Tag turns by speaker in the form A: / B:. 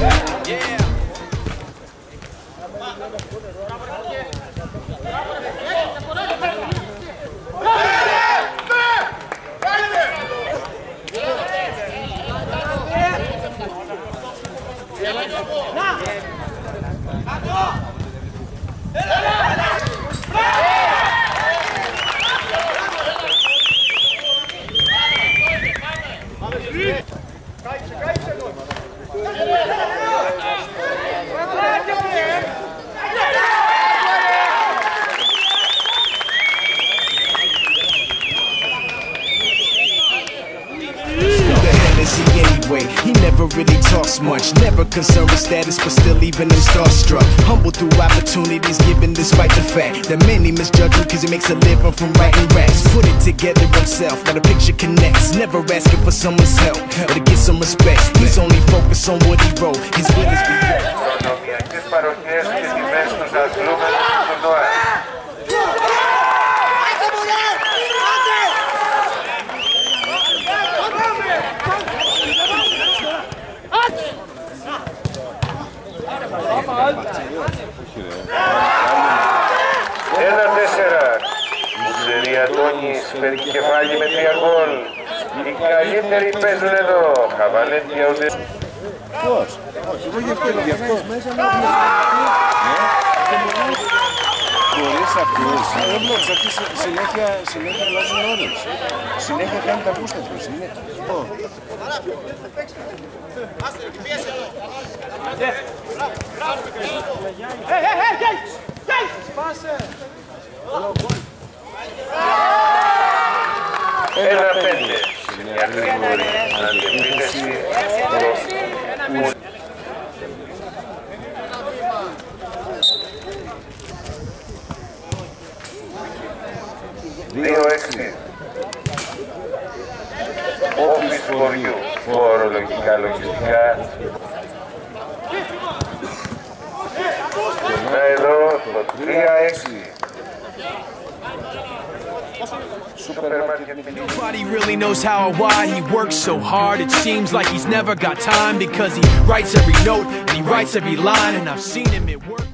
A: He never really talks much, never concerned with status, but still even him starstruck. Humble through opportunities given despite the fact that many misjudge him cause he makes a living from writing raps. Put it together himself, now the picture connects. Never asking for someone's help, or to get some respect. He's only focused on what he wrote, his will is
B: Αντώνης περικεφάλι με 3 γκολ. Οι καλύτεροι παίζουν εδώ. Χαβαλέτια ούτε...
C: Πώς? Όχι, εγώ γι' αυτό. Μπορείς αυτούς. Δεν βλέπεις αυτοί συνέχεια αλλάζουν ώρες. Συνέχεια κάνει τα πούστα τους.
B: Ένα πέντε. Μια γρήγορη αντιεπίθεση. 2-6. Όφης του χωριού. Φορολογικά, λογιστικά. Εδώ το 3-6.
A: Nobody really knows how or why he works so hard. It seems like he's never got time because he writes every note and he writes every line, and I've seen him at work.